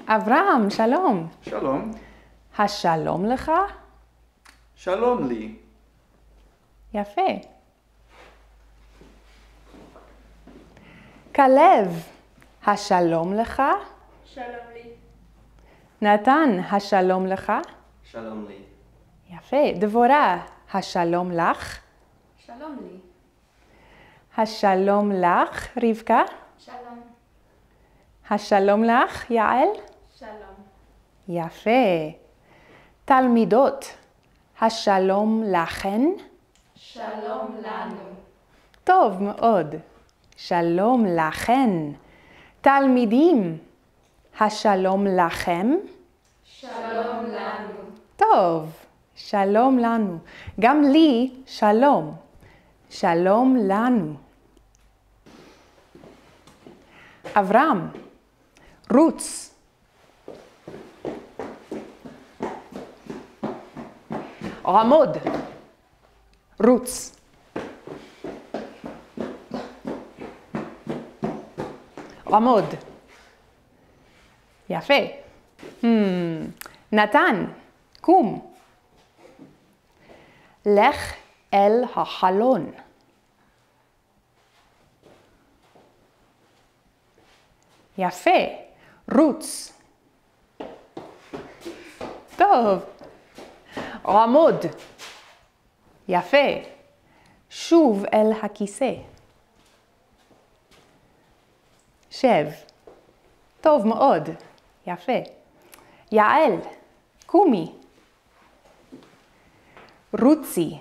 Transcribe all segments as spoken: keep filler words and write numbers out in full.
אברהם, שלום. שלום. השלום לך? שלום לי. יפה. כלב, השלום לך? שלום לי. נתן, השלום לך? שלום לי. יפה. דבורה, השלום לך? שלום לי. השלום לך, רבקה? שלום. השלום לך, יעל? שלום. יפה. תלמידות, השלום לכן? שלום לנו. טוב מאוד. שלום לכן. תלמידים, השלום לכם? שלום לנו. טוב, שלום לנו. גם לי שלום. שלום לנו. אברהם, רוץ. עמוד. רוץ. עמוד. יפה. Hmm. נתן, קום. לך אל החלון. יפה. רוץ. טוב. עמוד. יפה. שוב אל הכיסא. שב. טוב מאוד. יפה. יעל, קומי. רוצי.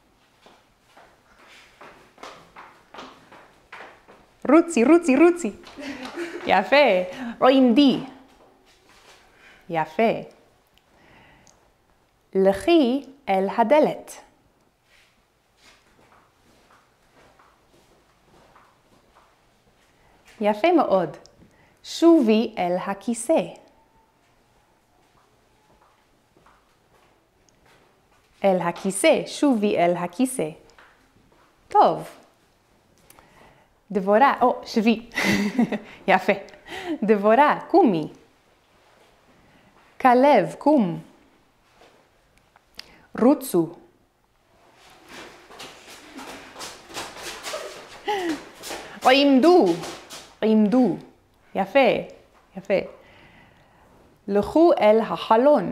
רוצי, רוצי, רוצי. יפה. עמדי. יפה. לכי אל הדלת. יפה מאוד. שובי אל הכיסא. אל הכיסא, שובי אל הכיסא. טוב. דבורה, או, שבי. יפה. דבורה, קומי. כלב, קום. רוצו. עמדו. עמדו. יפה. יפה. לכו אל החלון.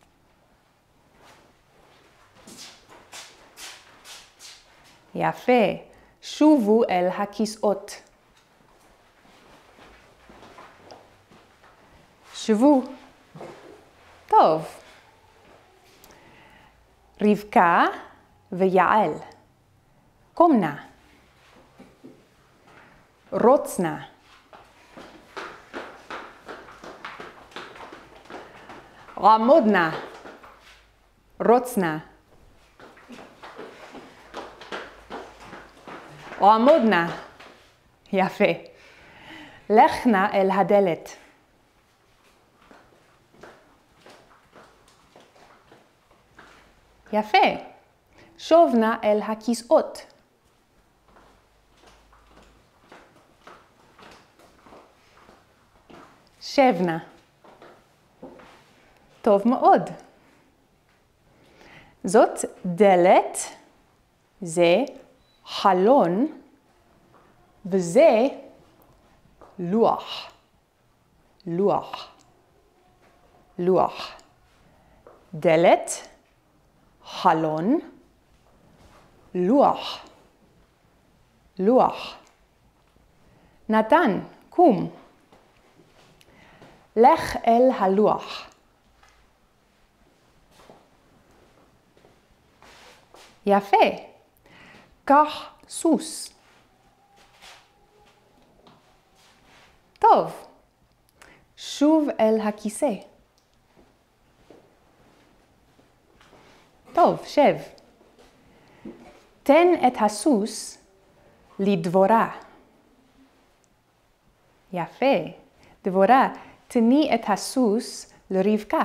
יפה. שובו אל הכיסאות. שבו. טוב. רבקה ויעל. קומנה. רוצנה. עמודנה. רוצנה. עמודנה. יפה. לכנה אל הדלת. יפה. שובנה אל הכיסאות. שבנה. טוב מאוד. זאת דלת, זה חלון, וזה לוח. לוח. לוח. דלת, חלון, לוח. לוח. נתן, קום. לך אל הלוח. יפה. קח סוס. טוב. שוב אל הכיסא. טוב, שב. תן את הסוס לדבורה. יפה. דבורה, תני את הסוס לרבקה.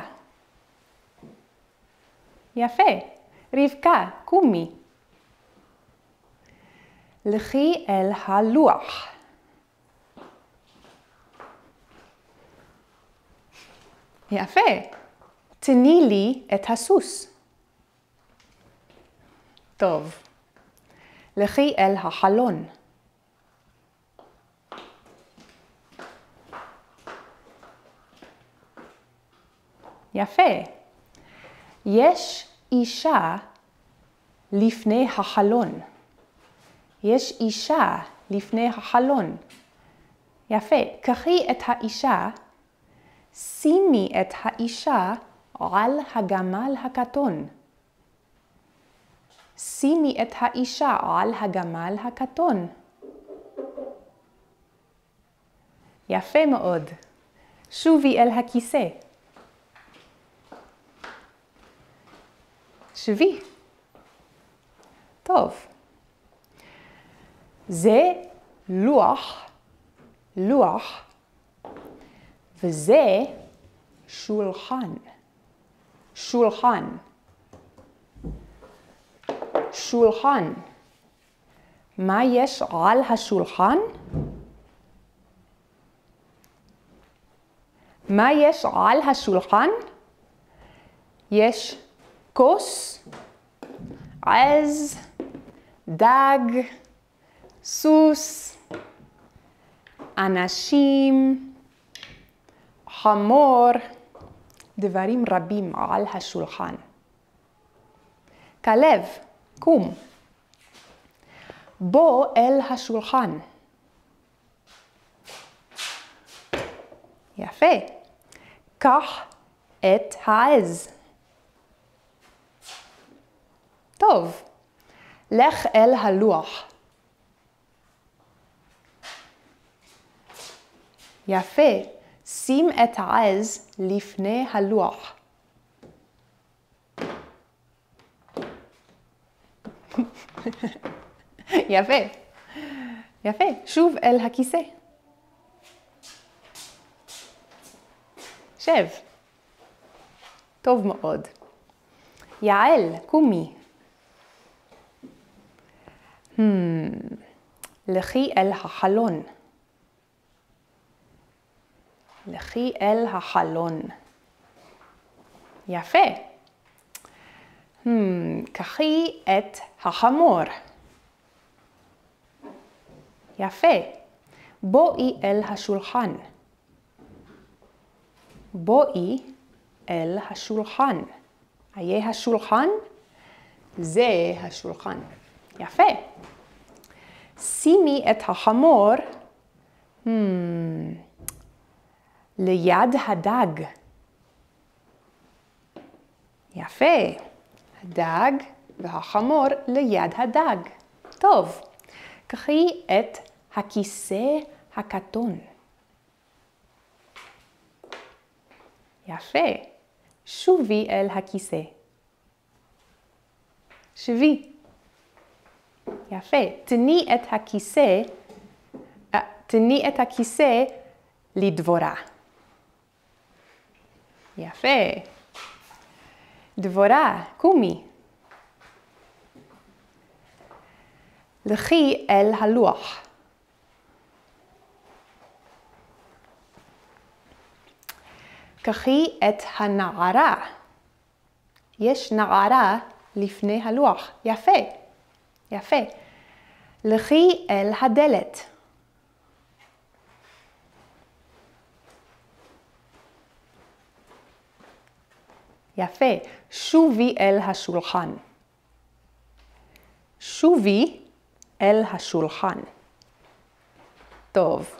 יפה. רבקה, קומי. לכי אל הלוח. יפה. תני לי את הסוס. טוב. לכי אל החלון. יפה. יש אישה לפני החלון. יש אישה לפני החלון. יפה. קחי את האישה, שימי את האישה על הגמל הקטון. שימי את האישה על הגמל הקטון. יפה מאוד. שובי אל הכיסא. שבי. טוב. זה לוח, לוח, וזה שולחן, שולחן, שולחן. מה יש על השולחן? מה יש על השולחן? יש כוס, עז, דג, סוס, אנשים, חמור, דברים רבים על השולחן. כלב, קום. בוא אל השולחן. יפה. קח את העז. טוב. לך אל הלוח. יפה. שים את העז לפני הלוח. יפה. יפה. שוב אל הכיסא. שב. טוב מאוד. יעל, קומי. Hmm. לכי אל החלון. לכי אל החלון. יפה. Hmm. קחי את החמור. יפה. בואי אל השולחן. בואי אל השולחן. היה השולחן? זה השולחן. יפה. שימי את החמור hmm, ליד הדג. יפה. הדג והחמור ליד הדג. טוב. קחי את הכיסא הקטון. יפה. שובי אל הכיסא. שבי. יפה. תני את הכיסא, תני את הכיסא לדבורה. יפה. דבורה, קומי. לכי אל הלוח. קחי את הנערה. יש נערה לפני הלוח. יפה. יפה. לכי אל הדלת. יפה. שובי אל השולחן. שובי אל השולחן. טוב.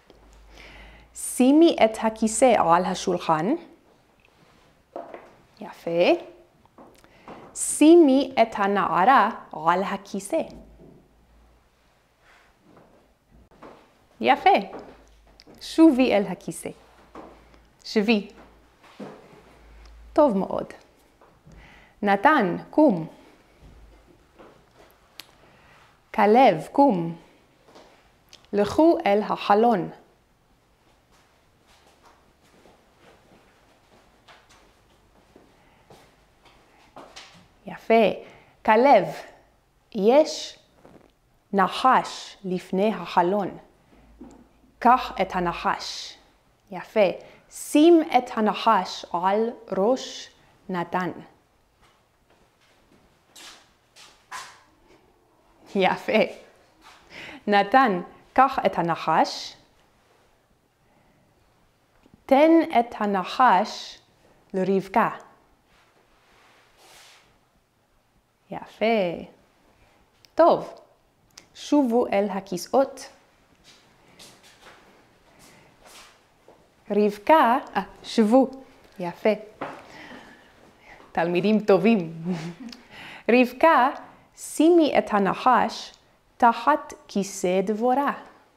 שימי את הכיסא על השולחן. יפה. שימי את הנערה על הכיסא. יפה. שובי אל הכיסא. שבי. טוב מאוד. נתן, קום. כלב, קום. לכו אל החלון. יפה. כלב, יש נחש לפני החלון. קח את הנחש. יפה. שים את הנחש על ראש נתן. יפה. נתן, קח את הנחש. תן את הנחש לרבקה. יפה. טוב. שובו אל הכיסאות. רבקה, אה, שבו. יפה. תלמידים טובים. רבקה, שימי את הנחש תחת כיסא דבורה.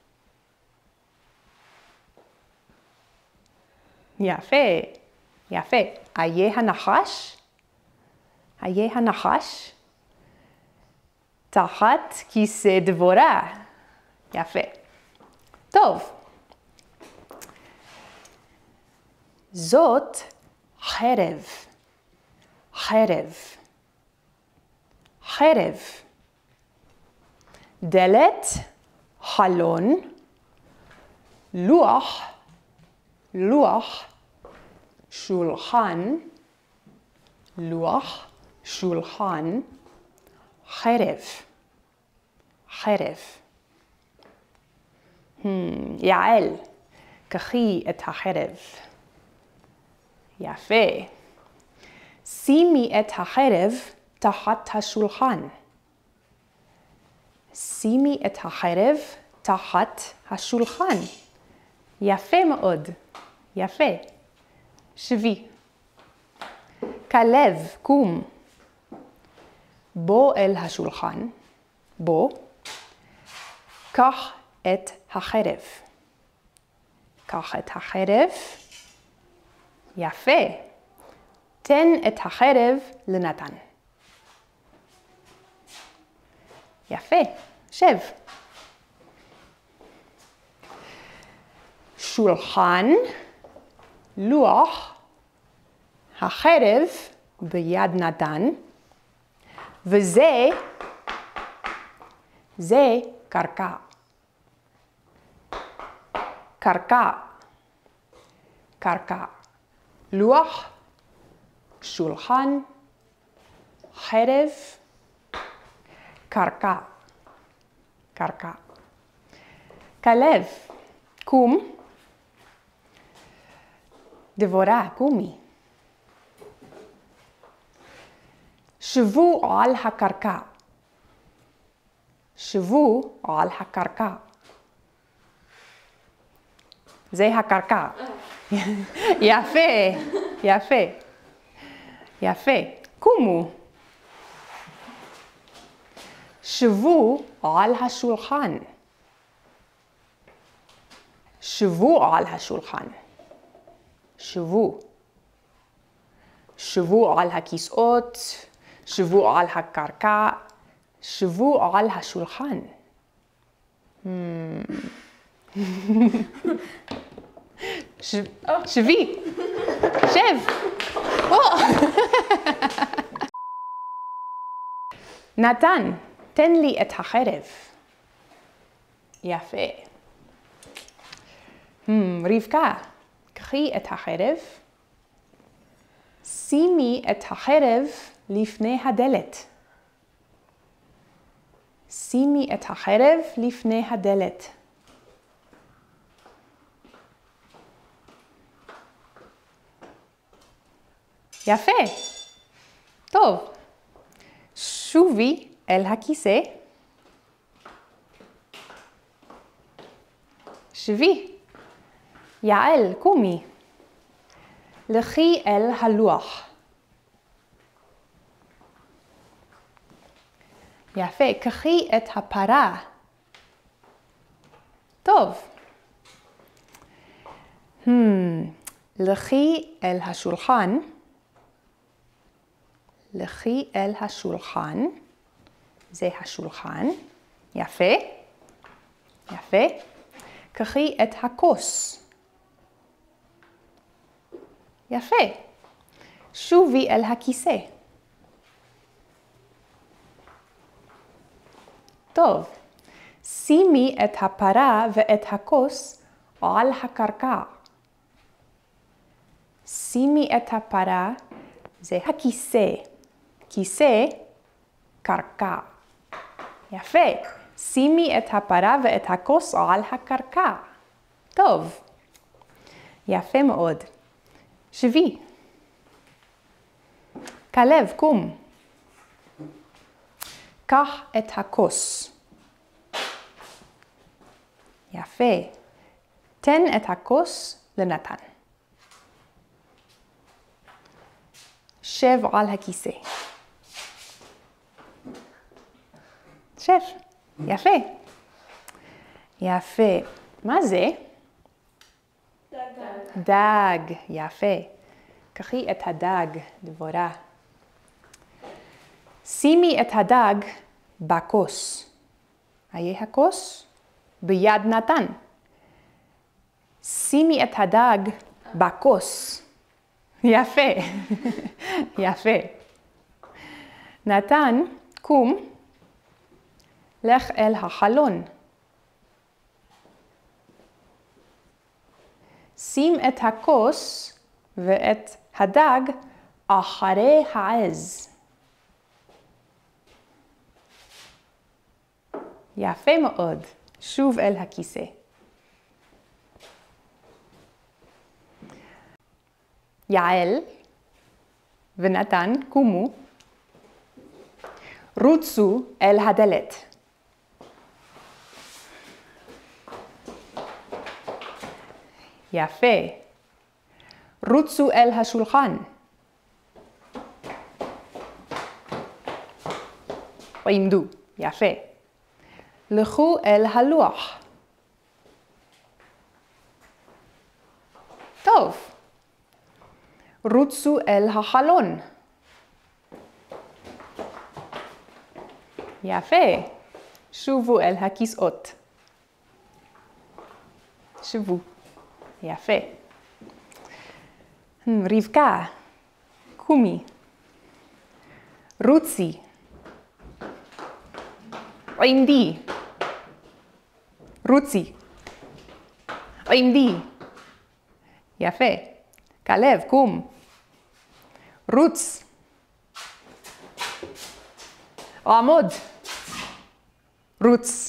יפה, יפה. איה הנחש? איה הנחש? תחת כיסא דבורה. יפה. טוב. זאת חרב. חרב. חרב. דלת, חלון, לוח, לוח, שולחן, לוח, שולחן, חרב, חרב. Hmm, יעל, קחי את החרב. יפה. שימי את החרב תחת השולחן. שימי את החרב תחת השולחן. יפה מאוד. יפה. שבי. כלב, קום. בוא אל השולחן. בוא. קח את החרב. קח את החרב. יפה. תן את החרב לנתן. יפה. שב. שולחן, לוח, החרב ביד נתן, וזה, זה קרקע. קרקע. קרקע. לוח, שולחן, חרב, קרקע. קרקע. כלב, קום. דבורה, קומי. שבו על הקרקע. שבו על הקרקע. זה הקרקע. יפה, יפה. יפה. קומו. שבו על השולחן. שבו על השולחן. שבו. שבו על הכיסאות. שבו על הקרקע. שבו על השולחן. שבי. שב. נתן, תן לי את החרב. יפה. רבקה, קחי את החרב. שימי את החרב לפני הדלת. שימי את החרב לפני הדלת. יפה. טוב. שובי אל הכיסא. שבי. יעל, קומי. לכי אל הלוח. יפה. קחי את הפרה. טוב. Hmm. לכי אל השולחן. לכי אל השולחן. זה השולחן. יפה. יפה. קחי את הכוס. יפה. שובי אל הכיסא. טוב. שימי את הפרה ואת הכוס על הקרקע. שימי את הפרה, זה הכיסא. כיסא, קרקע. יפה. שימי את הפרה ואת הכוס על הקרקע. טוב. יפה מאוד. שבי. כלב, קום. קח את הכוס. יפה. תן את הכוס לנתן. שב על הכיסא. שב. יפה. יפה. מה זה? דג. דג. יפה. קחי את הדג, דבורה. שימי את הדג בכוס. היה הכוס? ביד נתן. שימי את הדג בכוס. יפה. יפה. נתן, קום. לך אל החלון. שים את הכוס ואת הדג אחרי העז. יפה מאוד. שוב אל הכיסא. יעל ונתן, קומו. רוצו אל הדלת. יפה. רוצו אל השולחן. עמדו. יפה. לכו אל הלוח. טוב. רוצו אל החלון. יפה. שובו אל הכיסאות. שבו. יפה. רבקה, קומי. רוצי. עמדי. רוצי. עמדי. יפה. כלב, קום. רוץ. עמוד. רוץ.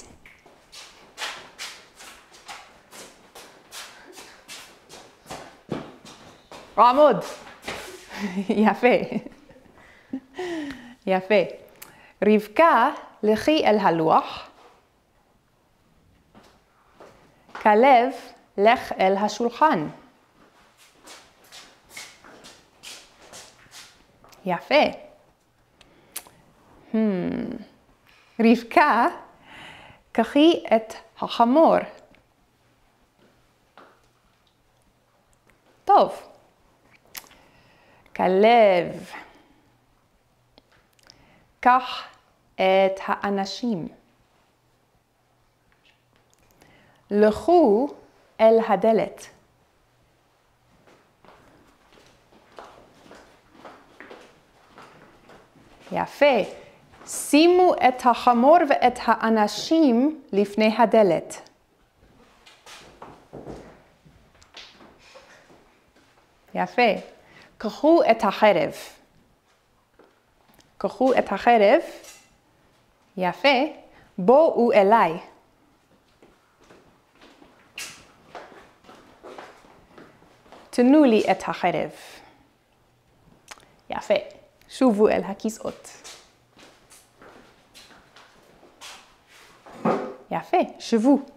עמוד. יפה. יפה. רבקה, לכי אל הלוח. כלב, לך אל השולחן. יפה. Hmm. רבקה, קחי את החמור. טוב. כלב. קח את האנשים. לכו אל הדלת. יפה. שימו את החמור ואת האנשים לפני הדלת. יפה. קחו את החרב. קחו את החרב. יפה. בואו אליי. תנו לי את החרב. יפה. שובו אל הכיסאות. יפה. שבו.